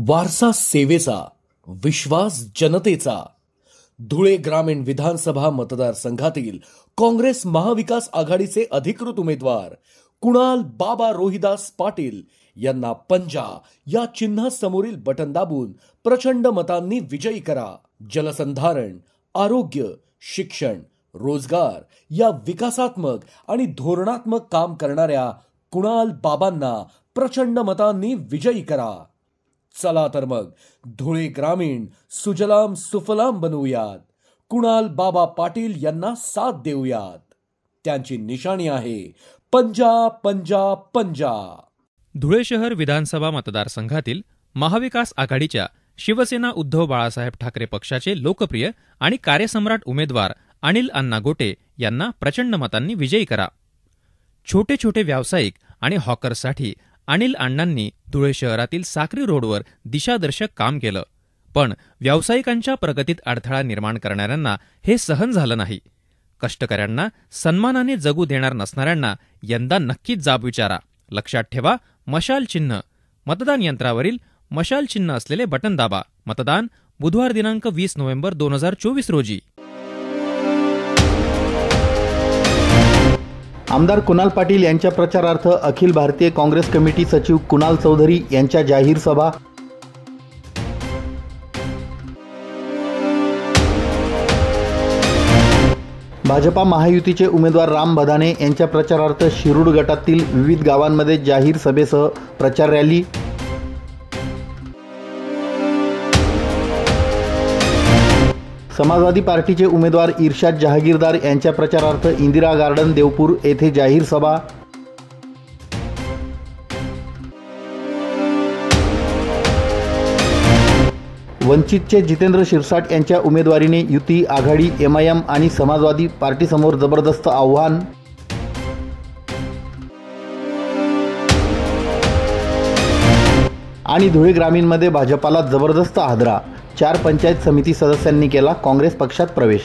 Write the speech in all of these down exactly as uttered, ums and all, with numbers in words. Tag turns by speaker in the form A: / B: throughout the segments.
A: वारसा सेवेचा, विश्वास जनतेचा. धुळे ग्रामीण विधानसभा मतदारसंघातील काँग्रेस महाविकास आघाडीचे अधिकृत उमेदवार कुणाल बाबा रोहिदास पाटील यांना पंजा या चिन्हासमोरील बटन दाबून प्रचंड मतांनी विजयी करा. जलसंधारण, आरोग्य, शिक्षण, रोजगार या विकासात्मक आणि धोरणात्मक काम करणाऱ्या कुणाल बाबांना प्रचंड मतांनी विजयी करा. चला तर मग धुळे ग्रामीण सुजलाम सुफलाम बनवूयात. कुणाल बाबा पाटील यांना साथ देऊयात. त्यांची निशाणी आहे पंजा पंजा पंजा.
B: धुळे शहर विधानसभा मतदारसंघातील महाविकास आघाडीच्या शिवसेना उद्धव बाळासाहेब ठाकरे पक्षाचे लोकप्रिय आणि कार्यसम्राट उमेदवार अनिल अण्णा गोटे यांना प्रचंड मतांनी विजयी करा. छोटे छोटे व्यावसायिक आणि हॉकर्ससाठी अनिल अण्णांनी धुळे शहरातील साक्री रोडवर दिशादर्शक काम केलं, पण व्यावसायिकांच्या प्रगतीत अडथळा निर्माण करणाऱ्यांना हे सहन झालं नाही. कष्टकऱ्यांना सन्मानाने जगू देणार नसणाऱ्यांना यंदा नक्कीच जाब विचारा. लक्षात ठेवा, मशाल चिन्ह. मतदान यंत्रावरील मशाल चिन्ह असलेले बटन दाबा. मतदान बुधवार दिनांक वीस नोव्हेंबर दोन हजार चोवीस रोजी.
C: आमदार कुणाल पाटील यांच्या प्रचारार्थ अखिल भारतीय काँग्रेस कमिटी सचिव कुणाल चौधरी यांच्या जाहीर सभा. भाजपा महायुतीचे उमेदवार राम बधाने यांच्या प्रचारार्थ शिरूड गटातील विविध गावांमध्ये जाहीर सभेसह प्रचार रॅली. समाजवादी पार्टीचे उमेदवार इर्शाद जहागीरदार यांच्या प्रचारार्थ इंदिरा गार्डन देवपूर येथे जाहीर सभा. वंचितचे जितेंद्र शिरसाट यांच्या उमेदवारीने युती, आघाडी, एमआयएम आणि समाजवादी पार्टीसमोर जबरदस्त आव्हान. आणि धुळे ग्रामीणमध्ये भाजपाला जबरदस्त हादरा. चार पंचायत समिती सदस्यांनी केला काँग्रेस पक्षात प्रवेश.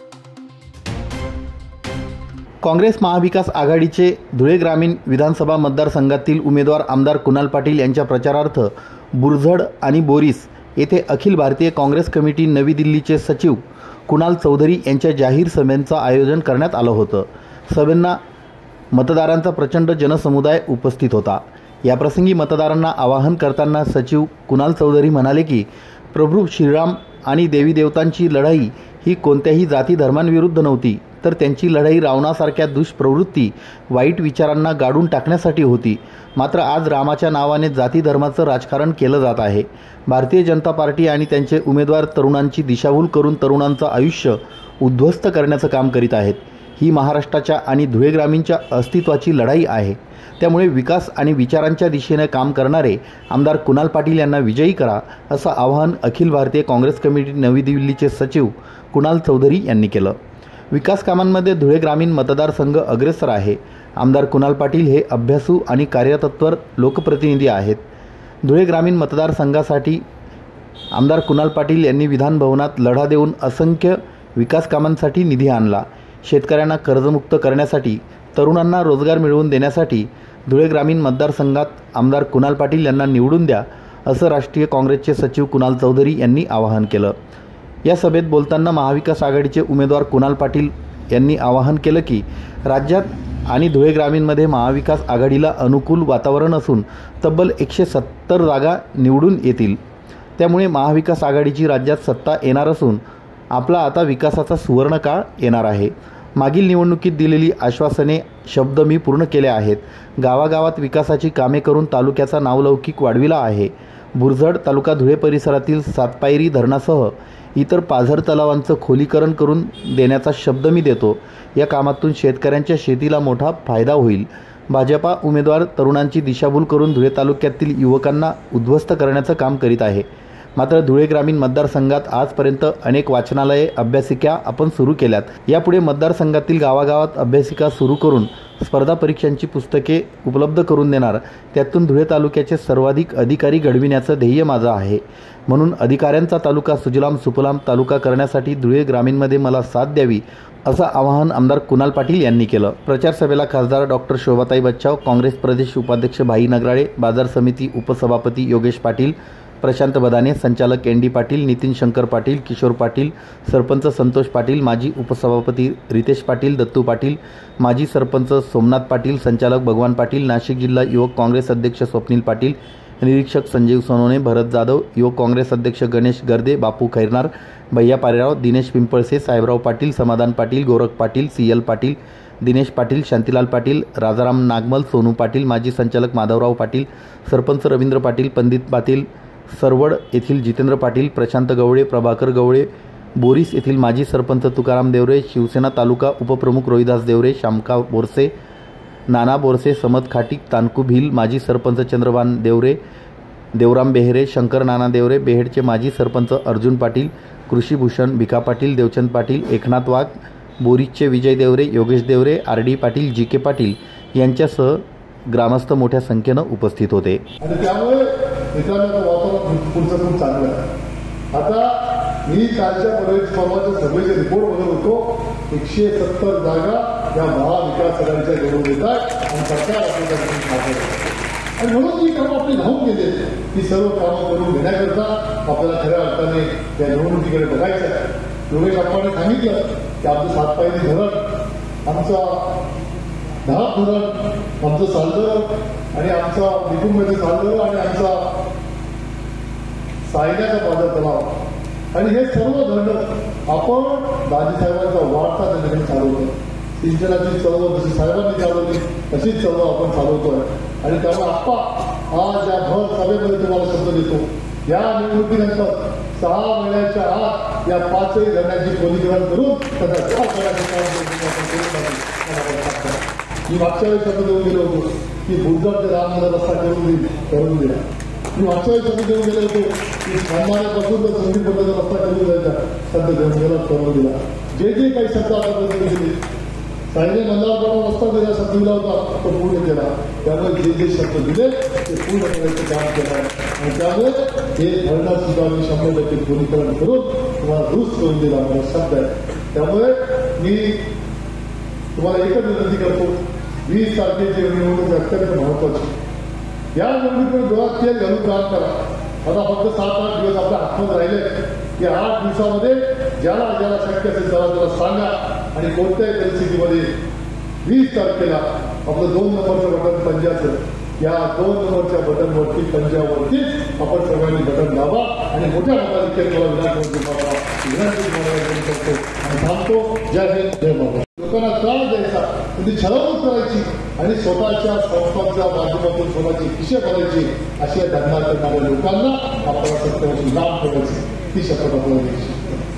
C: काँग्रेस महाविकास आघाडीचे धुळे ग्रामीण विधानसभा मतदारसंघातील उमेदवार आमदार कुणाल पाटील यांच्या प्रचारार्थ बुरझड आणि बोरीस येथे अखिल भारतीय काँग्रेस कमिटी नवी दिल्लीचे सचिव कुणाल चौधरी यांच्या जाहीर सभेचं आयोजन करण्यात आलं होतं. सभेंना मतदारांचा प्रचंड जनसमुदाय उपस्थित होता. याप्रसंगी मतदारांना आवाहन करताना सचिव कुणाल चौधरी म्हणाले की प्रभू श्रीराम आणि देवी देवतांची लढाई ही कोणत्याही जाती धर्मांविरुद्ध नव्हती, तर त्यांची लढाई रावणासारख्या दुष्प्रवृत्ती, वाईट विचारांना गाडून टाकण्यासाठी होती. मात्र आज रामाच्या नावाने जाती धर्माचं राजकारण केलं जात आहे. भारतीय जनता पार्टी आणि त्यांचे उमेदवार तरुणांची दिशाभूल करून तरुणांचं आयुष्य उद्ध्वस्त करण्याचं काम करीत आहेत. ही महाराष्ट्राच्या आणि धुळे ग्रामीणच्या अस्तित्वाची लढाई आहे. त्यामुळे विकास आणि विचारांच्या दिशेने काम करणारे आमदार कुणाल पाटील यांना विजयी करा, असं आवाहन अखिल भारतीय काँग्रेस कमिटी नवी दिल्लीचे सचिव कुणाल चौधरी यांनी केलं. विकास कामांमध्ये धुळे ग्रामीण मतदारसंघ अग्रेसर आहे. आमदार कुणाल पाटील हे अभ्यासू आणि कार्यतत्पर लोकप्रतिनिधी आहेत. धुळे ग्रामीण मतदारसंघासाठी आमदार कुणाल पाटील यांनी विधानभवनात लढा देऊन असंख्य विकास कामांसाठी निधी आणला. शेतकऱ्यांना कर्जमुक्त करण्यासाठी, तरुणांना रोजगार मिळवून देण्यासाठी धुळे ग्रामीण मतदारसंघात आमदार कुणाल पाटील यांना निवडून द्या, असं राष्ट्रीय काँग्रेसचे सचिव कुणाल चौधरी यांनी आवाहन केलं. या सभेत बोलताना महाविकास आघाडीचे उमेदवार कुणाल पाटील यांनी आवाहन केलं की राज्यात आणि धुळे ग्रामीणमध्ये महाविकास आघाडीला अनुकूल वातावरण असून तब्बल एकशे सत्तर जागा निवडून येतील. त्यामुळे महाविकास आघाडीची राज्यात सत्ता येणार असून आपला आता विकासाचा सुवर्णकाळ येणार आहे. मागील निवडणुकीत दिलेली आश्वासने, शब्द मी पूर्ण केले आहेत. गावागावात विकासाची कामे करून तालुक्याचा नावलौकिक वाढविला आहे. बुरझड तालुका धुळे परिसरातील सातपायरी धरणासह इतर पाझर तलावांचं खोलीकरण करून देण्याचा शब्द मी देतो. या कामातून शेतकऱ्यांच्या शेतीला मोठा फायदा होईल. भाजपा उमेदवार तरुणांची दिशाभूल करून धुळे तालुक्यातील युवकांना उद्ध्वस्त करण्याचं काम करीत आहे. मात्र धुळे ग्रामीण मतदारसंघात आजपर्यंत अनेक वाचनालये, अभ्यासिका आपण सुरू केल्यात. यापुढे मतदारसंघातील गावागावात अभ्यासिका सुरू करून स्पर्धा परीक्षांची पुस्तके उपलब्ध करून देणार. त्यातून धुळे तालुक्याचे सर्वाधिक अधिकारी घडविण्याचं ध्येय माझं आहे. म्हणून अधिकाऱ्यांचा तालुका सुजलाम सुफलाम तालुका करण्यासाठी धुळे ग्रामीणमध्ये मला साथ द्यावी, असं आवाहन आमदार कुणाल पाटील यांनी केलं. प्रचार सभेला खासदार डॉक्टर शोभाताई बच्चाव, काँग्रेस प्रदेश उपाध्यक्ष भाई नगराळे, बाजार समिती उपसभापती योगेश पाटील, प्रशांत बदाने, संचालक एन डी पाटील, नितीन शंकर पाटील, किशोर पाटील, सरपंच संतोष पाटील, माजी उपसभापती रितेश पाटील, दत्तू पाटील, माजी सरपंच सोमनाथ पाटील, संचालक भगवान पाटील, नाशिक जिल्हा युवक काँग्रेस अध्यक्ष स्वप्नील पाटील, निरीक्षक संजीव सोनवणे, भरत जाधव, युवक काँग्रेस अध्यक्ष गणेश गर्दे, बापू खैरनार, भैया पारेराव, दिनेश पिंपळसे, साहेबराव पाटील, समाधान पाटील, गोरख पाटील, सी एल पाटील, दिनेश पाटील, शांतीलाल पाटील, राजाराम नागमल, सोनू पाटील, माजी संचालक माधवराव पाटील, सरपंच रवींद्र पाटील, पंडित पाटील, सरवड येथील जितेंद्र पाटील, प्रशांत गवळे, प्रभाकर गवळे, बोरीस येथील माजी सरपंच तुकाराम देवरे, शिवसेना तालुका उपप्रमुख रोहिदास देवरे, शामका बोरसे, नाना बोरसे, समद खाटीक, तानकू भिल, माजी सरपंच चंद्रभान देवरे, देवराम बेहरे, शंकर नाना देवरे, बेहेडचे माजी सरपंच अर्जुन पाटील, कृषीभूषण भिका पाटील, देवचंद पाटील, एकनाथ वाघ, बोरीसचे Vijay Devre, Yogesh Devre, R D Patil, G K Patil यांच्यासह ग्रामस्थ मोठ्या संख्येनं उपस्थित होते.
D: आणि त्यामुळे मित्रांनो वातावरण पुढचं खूप चांगलं आहे. आता मी कालच्या परवाच्या सभेचे रिपोर्ट बघत होतो. एकशे सत्तर जागा या महाविकास आघाडीच्या निवडून येतात आणि सरकार आपल्याला आणि म्हणून ही कामं आपली धावून गेले. ही सर्व कामं करून घेण्याकरता आपल्याला खऱ्या अर्थाने त्या निवडणुकीकडे बघायचं आहे. योगेश अप्पाने सांगितलं की आमचं सातपायरी धरण, आमचा दहा धरण, आमचं सालदर आणि आमचा निकुंभमध्ये सालदर आणि आमचा सायन्याचा पाझर तलाव आणि हे सर्व धरणं आपण दाजीसाहेबांचा वाढता त्या ठिकाणी चालवतो. सिंचनाची चळवळ जशी साहेबांनी चालवली तशीच चळवळ आपण चालवतोय. आणि त्यामुळे आप्पा आज या भर सभेमध्ये तुम्हाला शब्द देतो, या निवडणुकीनंतर सहा महिन्याच्या आत या पाचही धरणांची खोलीकरण करून त्याचा जॉब करायचं काम मी मागच्या वेळी शब्द देऊन गेलो होतो की बुद्धर ते रामनगर रस्ता करून देईल करून दिला. मी मागच्या वेळी शब्द देऊन गेलो होतो की सामान्यापासून तर संधी पद्धतीचा रस्ता करून द्यायचा शब्द देऊन गेला करून दिला. जे जे काही शब्द आतापर्यंत दिले सायने मंदारपणा रस्ता दिला शब्द दिला होता तो पूर्ण केला. त्यामुळे जे जे शब्द दिले ते पूर्ण करायचं काम केलं आणि त्यामुळे हे धरणं सुद्धा मी शंभर टक्के खोलीकरण करून तुम्हाला दुरुस्त करून दिला मला शब्द आहे. त्यामुळे मी तुम्हाला एकच विनंती करतो, वीस तारखेची निवडणूक अत्यंत महत्वाची. या निवडणुकीवर डोळ्यात तेल घालून काम करा. आता फक्त सात आठ दिवस आपल्या हातमध्ये राहिले. या आठ दिवसामध्ये ज्याला ज्याला शक्य असेल त्याला त्याला सांगा आणि कोणत्याही परिस्थितीमध्ये वीस तारखेला आपलं दोन नंबरचं बटन पंजाचं, या दोन नंबरच्या बटनवरती पंजावरतीच आपण सर्वांनी बटन दाबा आणि मोठ्या मताधिक्याने मला विधानसभा विधानसभा करू शकतो आणि थांबतो. जय हिंद, जय महाराष्ट्र. लोकांना त्रास द्यायचा, म्हणजे छळवणूक करायची आणि स्वतःच्या संस्थांच्या माध्यमातून स्वतःची खिशे भरायची अशा धंदा करणाऱ्या लोकांना आपल्याला सत्तेवरची लाभ करायची ही शपथ आपल्याला घ्यायची.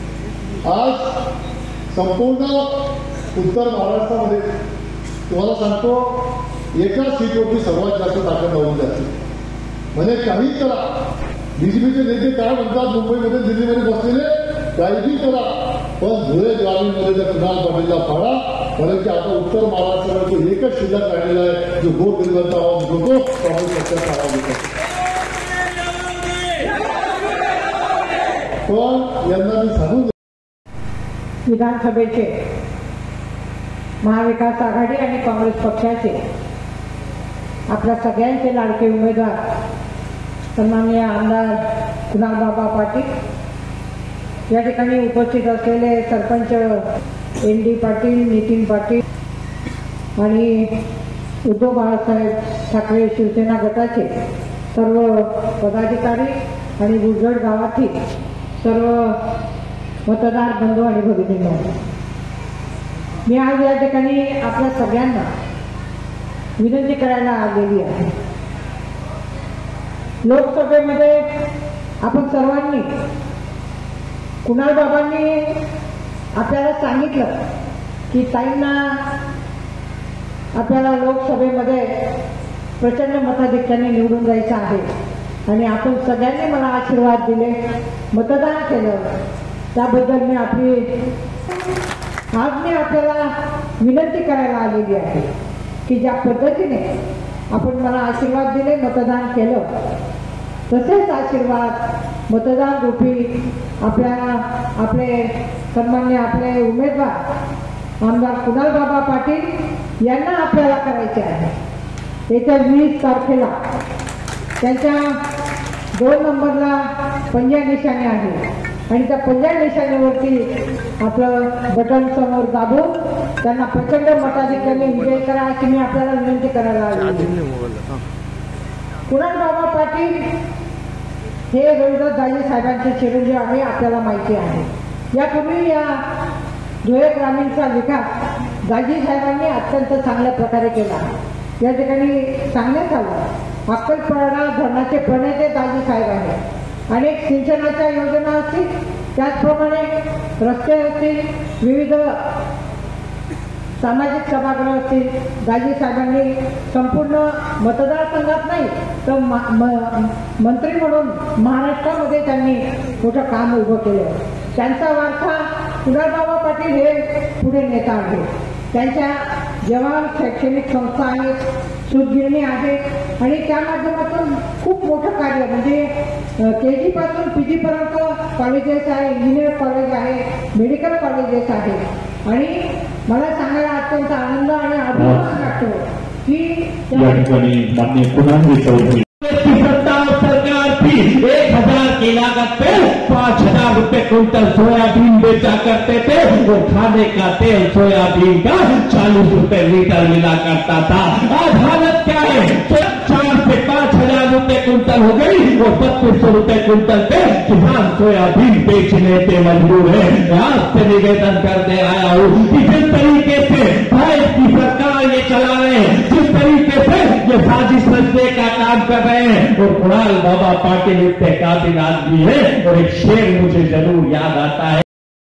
D: आज संपूर्ण उत्तर महाराष्ट्रामध्ये तुम्हाला सांगतो एका सीटवरती सर्वात जास्त ताकद लावून जाते. म्हणजे काही करा, बीजेपीचे नेते काय म्हणतात मुंबईमध्ये दिल्लीमध्ये बसलेले काहीही करा, पण धुळे ग्रामीणमध्ये जर कुणाल पाटीलला फाडा. कारण की आता उत्तर महाराष्ट्रामध्ये तो एकच शिल्लक राहिलेला आहे जो गोरगरिबांचा आवाज होतो काँग्रेस पक्षाचा आवाज होतो. पण यांना मी सांगून
E: विधानसभेचे महाविकास आघाडी आणि काँग्रेस पक्षाचे आपल्या सगळ्यांचे लाडके उमेदवार सन्माननीय आमदार कुणालबाबा पाटील, या ठिकाणी उपस्थित असलेले सरपंच एन डी पाटील, नितीन पाटील आणि उद्धव बाळासाहेब ठाकरे शिवसेना गटाचे सर्व पदाधिकारी आणि गुजरड गावातील सर्व मतदार बंधू आणि भगिनींनो, मी आज या ठिकाणी आपल्या सगळ्यांना विनंती करायला आलेली आहे. लोकसभेमध्ये आपण सर्वांनी कुणालबाबांनी आपल्याला सांगितलं की ताईंना आपल्याला लोकसभेमध्ये प्रचंड मताधिक्याने निवडून जायचं आहे आणि आपण सगळ्यांनी मला आशीर्वाद दिले, मतदान केलं, त्याबद्दल मी आपली आज मी आपल्याला विनंती करायला आलेली आहे की ज्या पद्धतीने आपण मला आशीर्वाद दिले, मतदान केलं, तसेच आशीर्वाद मतदान रूपी आपल्या आपले सन्मान्य आपले उमेदवार आमदार कुणालबाबा पाटील यांना आपल्याला करायचे आहे. येत्या वीस तारखेला त्यांच्या दोन नंबरला पंजा निशाणी आहे आणि त्या पंजा निशाणीवरती आपलं बटन समोर दाबून त्यांना प्रचंड मताधिक्याने विजय करा अशी मी आपल्याला विनंती करायला आली. कुणाल बाबा पाटील हे रविदास दाजी साहेबांचे चिरंजीव आहे, आपल्याला माहिती आहे. यापूर्वी या धुळे ग्रामीणचा विकास दाजी साहेबांनी अत्यंत चांगल्या प्रकारे केला. या ठिकाणी सांगण्यात आलं अक्कलपाडा धरणाचे प्रणेते दाजी साहेब आहेत. अनेक सिंचनाच्या योजना असतील, त्याचप्रमाणे रस्ते असतील, विविध सामाजिक सभागृह असतील. दाजी साहेबांनी संपूर्ण मतदारसंघात नाही तर मंत्री म्हणून महाराष्ट्रामध्ये त्यांनी मोठं काम उभं केलं. त्यांचा वारसा कुणालबाबा पाटील हे पुढे नेता आहेत. त्यांच्या जवान शैक्षणिक संस्था आहेत, सूतगिरणी आहे आणि त्या माध्यमातून खूप मोठं कार्य म्हणजे के जी पासून पी जी पर्यंत कॉलेजेस आहे, इंजिनियर कॉलेज आहे, मेडिकल कॉलेजेस आहे. आणि मला सांगायला अत्यंत आनंद आणि अभिमान वाटतो की
F: या ठिकाणी माननीय कुणाल चौधरी सरकार थी एक हजार की लागत पे पाँच हजार रुपए कुंटल सोयाबीन बेचा करते थे. वो खाने का तेल सोयाबीन का चालीस रुपए लीटर मिला करता था. आज हालत क्या है? चार से पाँच हजार रुपए कुंटल हो गई. वो बत्तीस सौ रुपए कुंटल पे किसान सोयाबीन बेचने पे मजबूर है. आज से निवेदन करते आया हूँ कि जिस तरीके से भारत की सरकार ये चला रहे हैं, जिस तरीके से ये साजिश रचने का काम कर रहे हैं, और कुणाल बाबा पाटिल इतने काबिल आदमी है. और एक शेर मुझे जरूर याद आता है.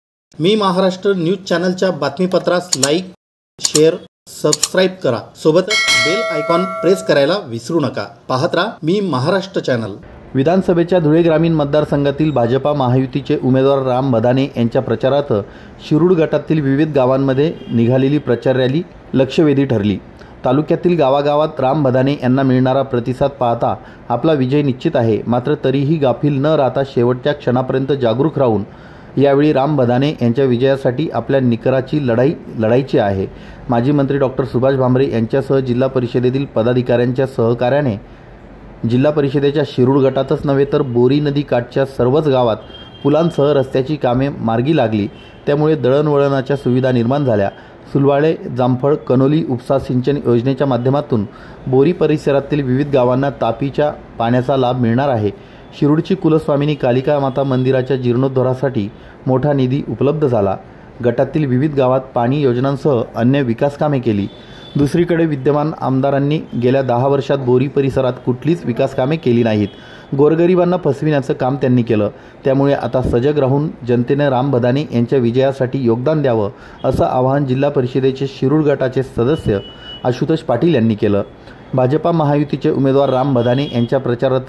C: मी महाराष्ट्र न्यूज चॅनलच्या बातमीपत्रास लाईक, शेअर, सबस्क्राईब करा. सोबतच बेल आयकॉन प्रेस करायला विसरू नका. पाहत राहा मी महाराष्ट्र चॅनल. विधानसभेच्या धुळे ग्रामीण मतदारसंघातील भाजपा महायुतीचे उमेदवार राम बदाने यांच्या प्रचारार्थ शिरूड गटातील विविध गावांमध्ये निघालेली प्रचार रॅली लक्षवेधी ठरली. तालुक्यातील गावागावात राम बदाने यांना मिळणारा प्रतिसाद पाहता आपला विजय निश्चित आहे. मात्र तरीही गाफील न राहता शेवटच्या क्षणापर्यंत जागरूक राहून यावेळी राम बदाने यांच्या विजयासाठी आपल्या निकराची लढाई लढायची आहे. माजी मंत्री डॉक्टर सुभाष भामरे यांच्यासह जिल्हा परिषदेतील पदाधिकाऱ्यांच्या सहकार्याने जिल्हा परिषदेच्या शिरूड गटातच नव्हे तर बोरी नदी काठच्या सर्वच गावात पुलांसह रस्त्याची कामे मार्गी लागली. त्यामुळे दळणवळणाच्या सुविधा निर्माण झाल्या. सुलवाळे, जामफळ, कनोली उपसा सिंचन योजनेच्या माध्यमातून बोरी परिसरातील विविध गावांना तापीच्या पाण्याचा लाभ मिळणार आहे. शिरूडची कुलस्वामिनी कालिका माता मंदिराच्या जीर्णोद्धारासाठी मोठा निधी उपलब्ध झाला. गटातील विविध गावात पाणी योजनांसह अन्य विकास कामे केली. दुसरीकडे विद्यमान आमदारांनी गेल्या दहा वर्षात बोरी परिसरात कुठलीच विकास कामे केली नाहीत. गोरगरिबांना फसविण्याचं काम त्यांनी केलं. त्यामुळे आता सजग राहून जनतेने राम बदाने यांच्या विजयासाठी योगदान द्यावं असं आवाहन जिल्हा परिषदेचे शिरूड गटाचे सदस्य आशुतोष पाटील यांनी केलं. भाजपा महायुतीचे उमेदवार राम बदाने यांच्या प्रचारार्थ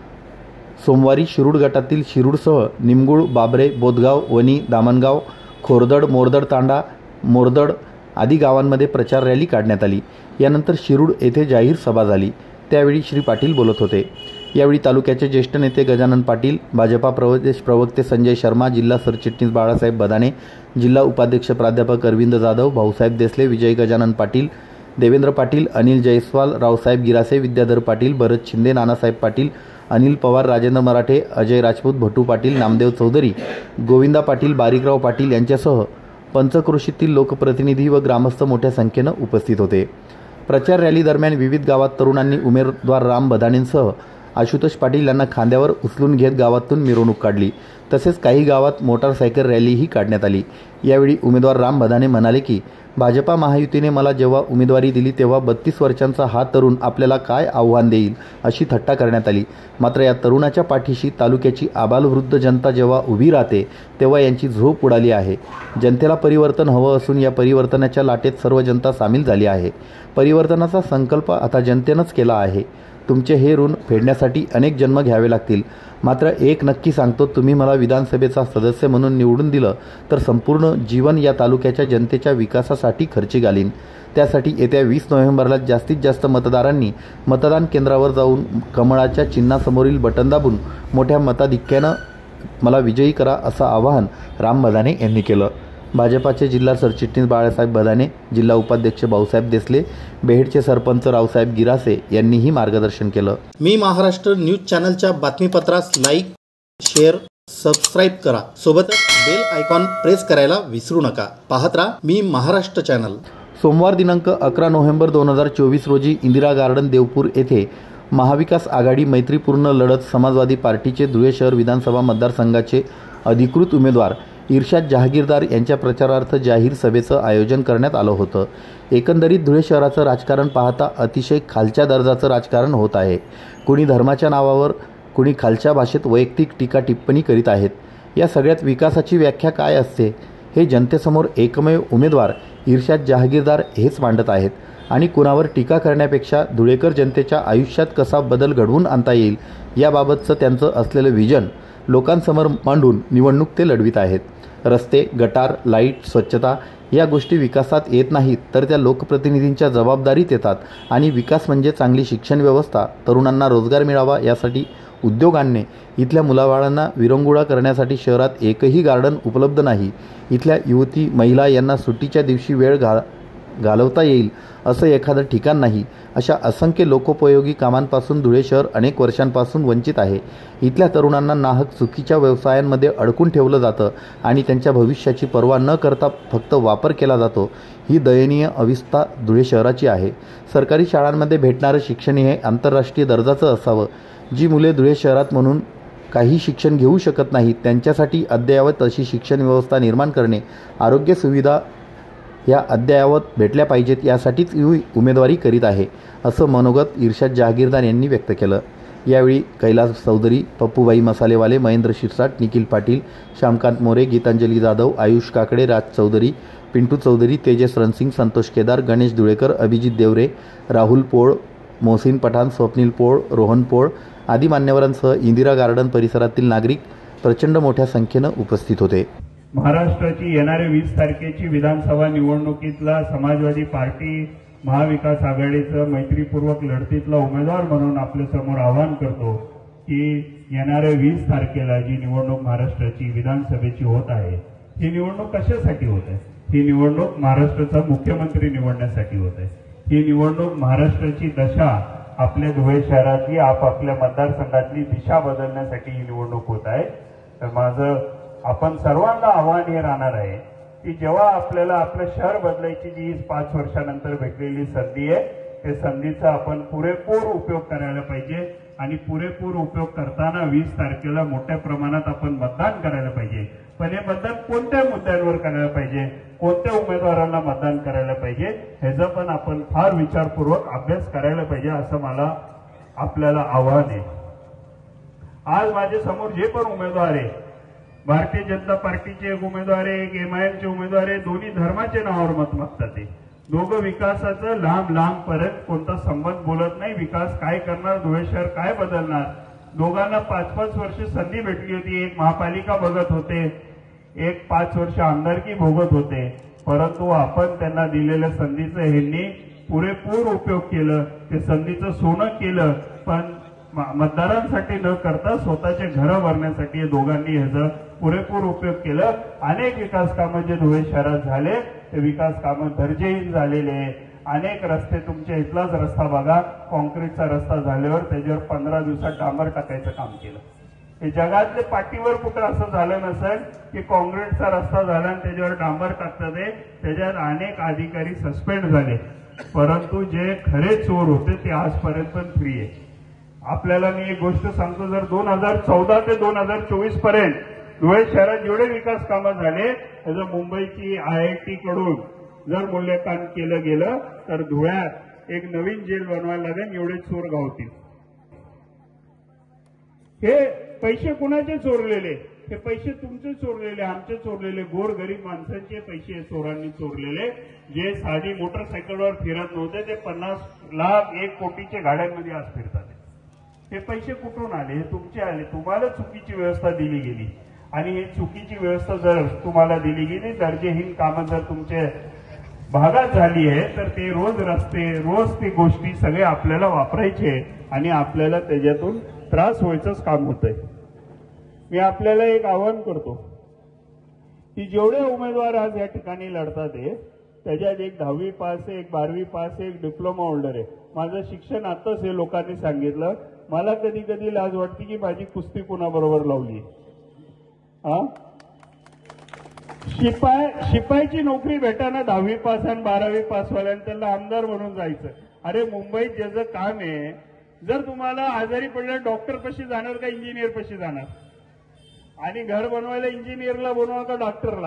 C: सोमवारी शिरूड गटातील शिरूडसह निमगुळ, बाबरे, बोदगाव, वणी, दामणगाव, खोरदड, मोरदड तांडा, मोरदड आदी गावांमध्ये प्रचार रॅली काढण्यात आली. यानंतर शिरूड येथे जाहीर सभा झाली. त्यावेळी श्री पाटील बोलत होते. यावेळी तालुक्याचे ज्येष्ठ नेते गजानन पाटील, भाजपा प्रदेश प्रवक्ते संजय शर्मा, जिल्हा सरचिटणीस बाळासाहेब बदाने, जिल्हा उपाध्यक्ष प्राध्यापक अरविंद जाधव, भाऊसाहेब देसले, विजय गजानन पाटील, देवेंद्र पाटील, अनिल जयस्वाल, रावसाहेब गिरासे, विद्याधर पाटील, भरत शिंदे, नानासाहेब पाटील, अनिल पवार, राजेंद्र मराठे, अजय राजपूत, भटू पाटील, नामदेव चौधरी, गोविंदा पाटील, बारीकराव पाटील यांच्यासह पंचक्रोशीतील लोकप्रतिनिधी व ग्रामस्थ मोठ्या संख्येनं उपस्थित होते. प्रचार रॅली दरम्यान विविध गावात तरुणांनी उमेदवार राम बदानेंसह आशुतोष पाटील यांना खांद्यावर उचलून घेत गावातून मिरवणूक काढली. तसेच काही गावात मोटारसायकल रॅलीही काढण्यात आली. यावेळी उमेदवार राम बदाने म्हणाले की भाजपा महायुतीने मला जेव्हा उमेदवारी दिली तेव्हा बत्तीस वर्षांचा हा तरुण आपल्याला काय आव्हान देईल अशी थट्टा करण्यात आली. मात्र या तरुणाच्या पाठीशी तालुक्याची आबालवृद्ध जनता जेव्हा उभी राहते तेव्हा यांची झोप उडाली आहे. जनतेला परिवर्तन हवं असून या परिवर्तनाच्या लाटेत सर्व जनता सामील झाली आहे. परिवर्तनाचा संकल्प आता जनतेनंच केला आहे. तुमचे हे ऋण फेडण्यासाठी अनेक जन्म घ्यावे लागतील. मात्र एक नक्की सांगतो, तुम्ही मला विधानसभेचा सदस्य म्हणून निवडून दिलं तर संपूर्ण जीवन या तालुक्याच्या जनतेच्या विकासासाठी खर्ची घालीन. त्यासाठी येत्या वीस नोव्हेंबरला जास्तीत जास्त मतदारांनी मतदान केंद्रावर जाऊन कमळाच्या चिन्हासमोरील बटन दाबून मोठ्या मताधिक्यानं मला विजयी करा असं आवाहन राम बदाने यांनी केलं. भाजपाचे जिल्हा सरचिटणीस बाळासाहेब बदाने, जिल्हा उपाध्यक्ष भाऊसाहेब देसले, बेहेडचे सरपंच रावसाहेब गिरासे यांनीही मार्गदर्शन केलं. मी महाराष्ट्र न्यूज चॅनलच्या बातमीपत्रास लाईक, शेअर, सबस्क्राईब करा. सोबतच बेल आयकॉन प्रेस करायला विसरू नका. पाहत राहा मी महाराष्ट्र चॅनल. सोमवार दिनांक अकरा नोव्हेंबर दोन हजार चोवीस रोजी इंदिरा गार्डन देवपूर येथे महाविकास आघाडी मैत्रीपूर्ण लढत समाजवादी पार्टीचे धुळे शहर विधानसभा मतदारसंघाचे अधिकृत उमेदवार इर्शाद जहागीरदार यांच्या प्रचारार्थ जाहीर सभेचं आयोजन करण्यात आलं होतं. एकंदरीत धुळे शहराचं राजकारण पाहता अतिशय खालच्या दर्जाचं राजकारण होत आहे. कुणी धर्माच्या नावावर, कुणी खालच्या भाषेत वैयक्तिक टीका टिप्पणी करीत आहेत. या सगळ्यात विकासाची व्याख्या काय असते हे जनतेसमोर एकमेव उमेदवार इर्शाद जहागीरदार हेच मांडत आहेत आणि कुणावर टीका करण्यापेक्षा धुळेकर जनतेच्या आयुष्यात कसा बदल घडवून आणता येईल याबाबतचं त्यांचं असलेलं विजन लोकांसमोर मांडून निवडणूक ते लढवित आहेत. रस्ते, गटार, लाईट, स्वच्छता या गोष्टी विकासात येत नाहीत तर त्या लोकप्रतिनिधींच्या जबाबदारीत येतात आणि विकास म्हणजे चांगली शिक्षण व्यवस्था, तरुणांना रोजगार मिळावा यासाठी उद्योग आणणे. इथल्या मुलाबाळांना विरंगुळा करण्यासाठी शहरात एकही गार्डन उपलब्ध नाही. इथल्या युवती महिला यांना सुट्टीच्या दिवशी वेळ घा घालवता येईल असं एखादं ठिकाण नाही. अशा असंख्य लोकोपयोगी कामांपासून धुळे शहर अनेक वर्षांपासून वंचित आहे. इथल्या तरुणांना नाहक चुकीच्या व्यवसायांमध्ये अडकून ठेवलं जातं आणि त्यांच्या भविष्याची पर्वा न करता फक्त वापर केला जातो. ही दयनीय अवस्था धुळे शहराची आहे. सरकारी शाळांमध्ये भेटणारं शिक्षण हे आंतरराष्ट्रीय दर्जाचं असावं. जी मुले धुळे शहरात म्हणून काही शिक्षण घेऊ शकत नाहीत त्यांच्यासाठी अद्ययावत अशी शिक्षण व्यवस्था निर्माण करणे, आरोग्य सुविधा या अद्ययावत भेटल्या पाहिजेत यासाठीच ही उमेदवारी करीत आहे असं मनोगत इर्शाद जहागीरदार यांनी व्यक्त केलं. यावेळी कैलास चौधरी, पप्पूबाई मसालेवाले, महेंद्र शिरसाट, निखिल पाटील, श्यामकांत मोरे, गीतांजली जाधव, आयुष काकडे, राज चौधरी, पिंटू चौधरी, तेजस रणसिंग, संतोष केदार, गणेश धुळेकर, अभिजित देवरे, राहुल पोळ, मोहसिन पठाण, स्वप्नील पोळ, रोहन पोळ आदी मान्यवरांसह इंदिरा गार्डन परिसरातील नागरिक प्रचंड मोठ्या संख्येनं उपस्थित होते.
G: महाराष्ट्राची येणाऱ्या वीस तारखेची विधानसभा निवडणुकीतला समाजवादी पार्टी महाविकास आघाडीचं मैत्रीपूर्वक लढतीतला उमेदवार म्हणून आपल्या समोर आवाहन करतो की येणाऱ्या वीस तारखेला जी निवडणूक महाराष्ट्राची विधानसभेची होत आहे ही निवडणूक कशासाठी होत आहे? ही निवडणूक महाराष्ट्राचा मुख्यमंत्री निवडण्यासाठी होत आहे. ही निवडणूक महाराष्ट्राची दशा आपल्या धुळे शहरातली आपापल्या मतदारसंघातली दिशा बदलण्यासाठी ही निवडणूक होत आहे. तर माझं आपण सर्वांना आव्हान हे राहणार आहे की जेव्हा आपल्याला आपलं शहर बदलायची जी पाच वर्षानंतर भेटलेली संधी आहे त्या संधीचा आपण पुरेपूर उपयोग करायला पाहिजे आणि पुरेपूर उपयोग करताना वीस तारखेला मोठ्या प्रमाणात आपण मतदान करायला पाहिजे. पण हे मतदान कोणत्या मुद्द्यांवर करायला पाहिजे, कोणत्या उमेदवारांना मतदान करायला पाहिजे ह्याचा पण आपण फार विचारपूर्वक अभ्यास करायला पाहिजे असं मला आपल्याला आव्हान आहे. आज माझ्या समोर जे पण उमेदवार आहे, भारतीय जनता पार्टीचे एक उमेदवार आहे, एक एम आय एमचे उमेदवार आहे, दोन्ही धर्माच्या नावावर मत मागतात. ते दोघं विकासाचं लांब लांब पर्यंत कोणता संबंध बोलत नाही. विकास काय करणार, धुळे शहर काय बदलणार. दोघांना पाच पाच वर्ष संधी भेटली होती. एक महापालिका बघत होते, एक पाच वर्ष आमदारकी भोगत होते, परंतु आपण त्यांना दिलेल्या संधीचं ह्यांनी पुरेपूर उपयोग केलं. ते संधीचं सोनं केलं, पण मतदारांसाठी न करता स्वतःचे घरं भरण्यासाठी या दोघांनी ह्याचा पुरेपूर उपयोग केलं. अनेक विकास कामं जे धुळे शहरात झाले ते विकास कामं दर्जेहीन झालेले आहे. अनेक रस्ते, तुमच्या इथलाच रस्ता बघा, कॉन्क्रीटचा रस्ता झाल्यावर त्याच्यावर पंधरा दिवसात डांबर टाकायचं काम केलं. हे जगातले पाठीवर कुठं असं झालं नसेल की कॉन्क्रीटचा रस्ता झाला आणि त्याच्यावर डांबर टाकतात. त्याच्यात अनेक अधिकारी सस्पेंड झाले, परंतु जे खरे चोर होते ते आजपर्यंत पण फ्री आहे. आपल्याला मी एक गोष्ट सांगतो, जर दोन हजार चौदा ते दोन हजार चोवीस पर्यंत धुळे शहरात जेवढे विकास कामं झाले त्याचं मुंबईची आय आय टी कडून जर मूल्यांकन केलं गेलं तर धुळ्यात एक नवीन जेल बनवायला लागेल एवढे चोर गावतील. हे पैसे कुणाचे चोरलेले? हे पैसे तुमचे चोरलेले, आमचे चोरलेले, गोर गरीब माणसांचे पैसे चोरांनी चोरलेले. जे साधी मोटरसायकलवर फिरत नव्हते ते पन्नास लाख एक कोटीच्या गाड्यांमध्ये आज फिरतात. हे पैसे कुठून आले? हे तुमचे आले. तुम्हाला चुकीची व्यवस्था दिली गेली आणि ही चुकीची व्यवस्था जर तुम्हाला दिली गेली, दर्जेहीन कामं जर तुमचे भागात झाली आहे तर ते रोज रस्ते, रोज ती गोष्टी सगळे आपल्याला वापरायचे आणि आपल्याला त्याच्यातून त्रास व्हायचंच काम होतंय. मी आपल्याला एक आवाहन करतो की जेवढे उमेदवार आज या ठिकाणी लढतात आहे त्याच्यात एक दहावी पास आहे, एक बारावी पास आहे, एक डिप्लोमा होल्डर आहे. माझं शिक्षण आताच हे लोकांनी सांगितलं. मला कधी कधी लाज वाटते की माझी कुस्ती कुणाबरोबर लावली. हा शिपाय शिपायची नोकरी भेटाना दहावी पास आणि बारावी पास वाल्यांना त्याला आमदार म्हणून जायचं. अरे मुंबईत ज्याचं काम आहे, जर तुम्हाला आजारी पडलं डॉक्टर पशी जाणार का इंजिनियर पशी जाणार? आणि घर बनवायला इंजिनियरला बनवा का डॉक्टरला?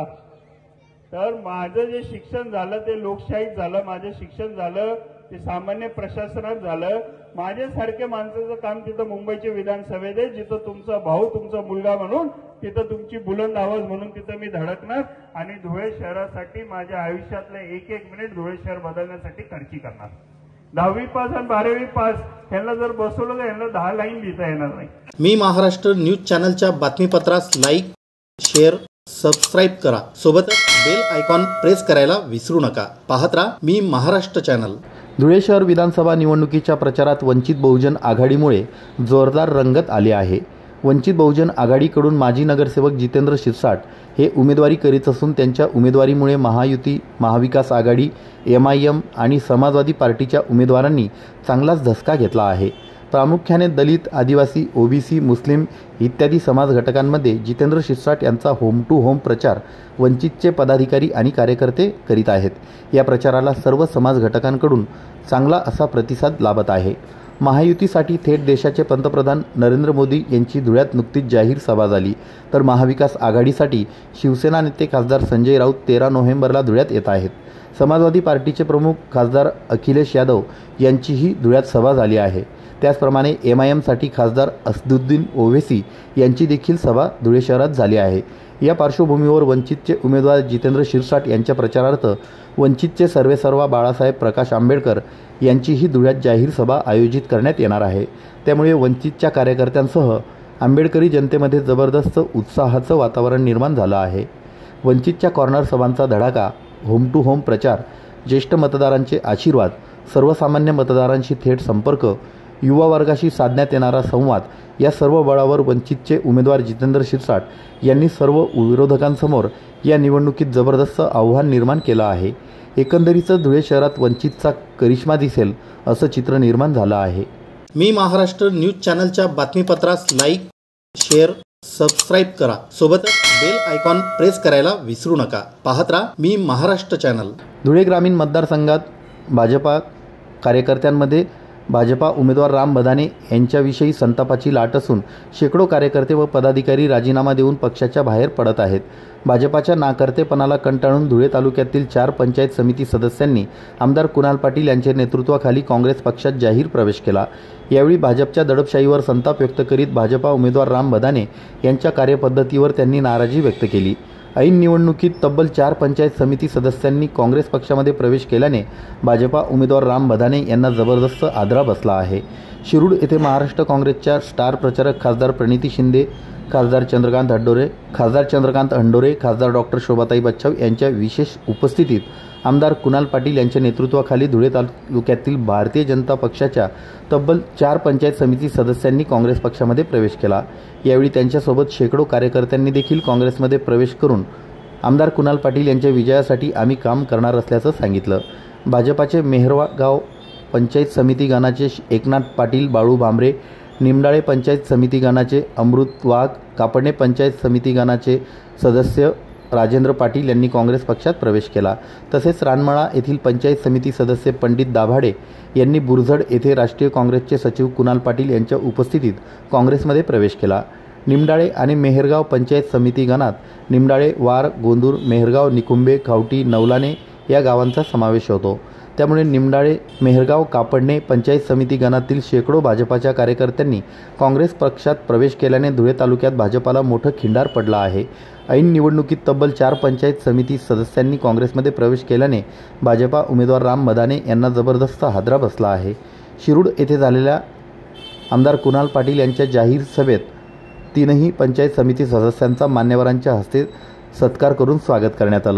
G: तर माझं जे शिक्षण झालं ते लोकशाहीत झालं, माझं शिक्षण झालं ते सामान्य प्रशासनात झालं. माझ्यासारख्या माणसाचं काम तिथं मुंबईच्या विधानसभेत आहे, जिथं तुमचा भाऊ तुमचा मुलगा म्हणून तिथं तुमची बुलंद आवाज म्हणून तिथं मी धडकणार आणि धुळे शहरासाठी माझ्या आयुष्यातलं एक एक मिनिट धुळे शहर बदलण्यासाठी खर्ची करणार. दहावी पास आणि बारावी पास ह्यांना जर बसवलं तर ह्यांना दहा लाईन लिहिता येणार नाही.
C: मी महाराष्ट्र न्यूज चॅनलच्या बातमीपत्रास लाईक, शेअर, सबस्क्राईब करा. सोबतच बेल आयकॉन प्रेस करायला विसरू नका. पाहत राहा मी महाराष्ट्र चॅनल. धुळे शहर विधानसभा निवडणुकीच्या प्रचारात वंचित बहुजन आघाडीमुळे जोरदार रंगत आली आहे. वंचित बहुजन आघाडीकडून माजी नगरसेवक जितेंद्र शिरसाट हे उमेदवारी करीत असून त्यांच्या उमेदवारीमुळे Mahayuti, Mahavikas Aghadi, M I M आणि समाजवादी पार्टीच्या उमेदवारांनी चांगलाच धसका घेतला आहे. प्रामुख्याने दलित, आदिवासी, ओबीसी, मुस्लिम इत्यादी समाज घटकांमध्ये जितेंद्र शिरसाट यांचा होम टू होम प्रचार वंचितचे पदाधिकारी आणि कार्यकर्ते करीत आहेत. या प्रचाराला सर्व समाज घटकांकडून चांगला असा प्रतिसाद लाभत आहे. महायुतीसाठी थेट देशाचे पंतप्रधान नरेंद्र मोदी यांची धुळ्यात नुकतीच जाहीर सभा झाली, तर महाविकास आघाडीसाठी शिवसेना नेते खासदार संजय राऊत तेरा नोव्हेंबरला धुळ्यात येत आहेत. समाजवादी पार्टीचे प्रमुख खासदार अखिलेश यादव यांचीही धुळ्यात सभा झाली आहे. त्याचप्रमाणे एम आय एमसाठी खासदार असदुद्दीन ओवेसी यांची देखील सभा धुळे शहरात झाली आहे. या पार्श्वभूमीवर वंचितचे उमेदवार जितेंद्र शिरसाट यांच्या प्रचारार्थ वंचितचे सर्वेसर्वा बाळासाहेब प्रकाश आंबेडकर यांचीही धुळ्यात जाहीर सभा आयोजित करण्यात येणार आहे. त्यामुळे वंचितच्या कार्यकर्त्यांसह आंबेडकरी जनतेमध्ये जबरदस्त उत्साहाचं वातावरण निर्माण झालं आहे. वंचितच्या कॉर्नर सभांचा धडाका, होम टू होम प्रचार, ज्येष्ठ मतदारांचे आशीर्वाद, सर्वसामान्य मतदारांशी थेट संपर्क, युवा वर्गाशी साधण्यात येणारा संवाद या सर्व बळावर वंचितचे उमेदवार जितेंद्र शिरसाट यांनी सर्व विरोधकांसमोर या निवडणुकीत जबरदस्त आव्हान निर्माण केलं आहे. एकंदरीतच धुळे शहरात वंचितचा करिश्मा दिसेल असं चित्र निर्माण झालं आहे. मी महाराष्ट्र न्यूज चॅनलच्या बातमीपत्रास लाईक, शेअर, सबस्क्राईब करा. सोबतच बेल आयकॉन प्रेस करायला विसरू नका. पाहत राहा मी महाराष्ट्र चॅनल. धुळे ग्रामीण मतदारसंघात भाजपा कार्यकर्त्यांमध्ये भाजपा उमेदवार राम बधाने यांच्याविषयी संतापाची लाट असून शेकडो कार्यकर्ते व पदाधिकारी राजीनामा देऊन पक्षाच्या बाहेर पडत आहेत. भाजपाच्या नाकर्तेपणाला कंटाळून धुळे तालुक्यातील चार पंचायत समिती सदस्यांनी आमदार कुणाल पाटील यांच्या नेतृत्वाखाली काँग्रेस पक्षात जाहीर प्रवेश केला. यावेळी भाजपच्या दडपशाहीवर संताप व्यक्त करीत भाजपा उमेदवार राम बधाने यांच्या कार्यपद्धतीवर त्यांनी नाराजी व्यक्त केली. ऐन निवडणुकीत तब्बल चार पंचायत समिती सदस्यांनी काँग्रेस पक्षामध्ये प्रवेश केल्याने भाजपा उमेदवार राम बधाने यांना जबरदस्त आदरा बसला आहे. शिरूड येथे महाराष्ट्र काँग्रेसच्या स्टार प्रचारक खासदार प्रणिती शिंदे, खासदार चंद्रकांत हंडोरे खासदार चंद्रकांत हंडोरे खासदार डॉक्टर शोभाताई बच्छाव यांच्या विशेष उपस्थितीत आमदार कुणाल पाटील यांच्या नेतृत्वाखाली धुळे तालुक्यातील भारतीय जनता पक्षाच्या तब्बल चार पंचायत समिती सदस्यांनी काँग्रेस पक्षामध्ये प्रवेश केला. यावेळी त्यांच्यासोबत शेकडो कार्यकर्त्यांनी देखील काँग्रेसमध्ये प्रवेश करून आमदार कुणाल पाटील यांच्या विजयासाठी आम्ही काम करणार असल्याचं सांगितलं. भाजपाचे मेहरवा गाव पंचायत समिती गणाचे एकनाथ पाटील, बाळू भांबरे, निमडाळे पंचायत समिती गणाचे अमृत वाघ, कापडणे पंचायत समिती गणाचे सदस्य राजेंद्र पाटील यांनी काँग्रेस पक्षात प्रवेश केला. तसेच रानमळा येथील पंचायत समिती सदस्य पंडित दाभाडे यांनी बुरझड येथे राष्ट्रीय काँग्रेसचे सचिव कुणाल पाटील यांच्या उपस्थितीत काँग्रेसमध्ये प्रवेश केला. निमडाळे आणि मेहरगाव पंचायत समिती गणात निमडाळे, वार, गोंदूर, मेहरगाव, निकुंबे, खावटी, नवलाने या गावांचा समावेश होतो. त्यामुळे निमडाळे, मेहरगाव, कापडणे पंचायत समिती गणातील शेकडो भाजपाच्या कार्यकर्त्यांनी काँग्रेस पक्षात प्रवेश केल्याने धुळे तालुक्यात भाजपाला मोठं खिंडार पडलं आहे. ऐन निवडणुकीत तब्बल चार पंचायत समिती सदस्यांनी काँग्रेसमध्ये प्रवेश केल्याने भाजपा उमेदवार राम बधाने यांना जबरदस्त हादरा बसला आहे. शिरूड येथे झालेल्या आमदार कुणाल पाटील यांच्या जाहीर सभेत तीनही पंचायत समिती सदस्यांचा मान्यवरांच्या हस्ते सत्कार करून स्वागत करण्यात आलं.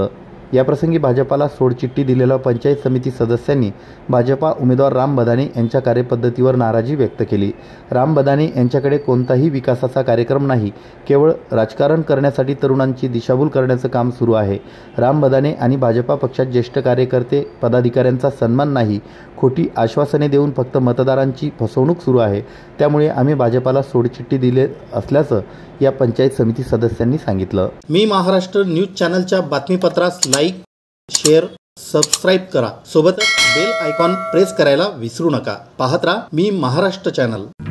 C: याप्रसंगी भाजपाला सोडचिठ्ठी दिलेल्या पंचायत समिती सदस्यांनी भाजपा उमेदवार राम बदाने यांच्या कार्यपद्धतीवर नाराजी व्यक्त केली। राम बदाने यांच्याकडे कोणताही विकासाचा कार्यक्रम नाही, केवळ राजकारण करण्यासाठी तरुणांची दिशाभूल करण्याचं काम सुरू आहे। राम बदाने आणि भाजपा पक्षात ज्येष्ठ कार्यकर्ते पदाधिकाऱ्यांचा सन्मान नाही, खोटी आश्वासने देऊन फक्त मतदारांची फसवणूक सुरू आहे। त्यामुळे आम्ही भाजपाला सोडचिठ्ठी दिले असल्याचं या पंचायत समिती सदस्यांनी सांगितलं। मी महाराष्ट्र न्यूज चॅनलच्या बातमीपत्रास लाईक, शेअर, सबस्क्राईब करा। सोबतच बेल आयकॉन प्रेस करायला विसरू नका। पाहत राहा मी महाराष्ट्र चॅनल।